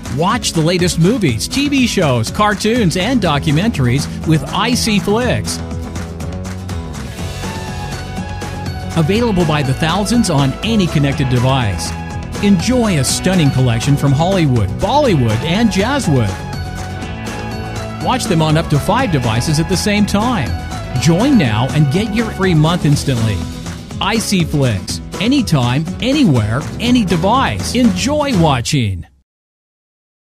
Watch the latest movies, TV shows, cartoons, and documentaries with ICFLIX. Available by the thousands on any connected device. Enjoy a stunning collection from Hollywood, Bollywood, and Jazwood. Watch them on up to 5 devices at the same time. Join now and get your free month instantly. ICFLIX. Anytime, anywhere, any device. Enjoy watching.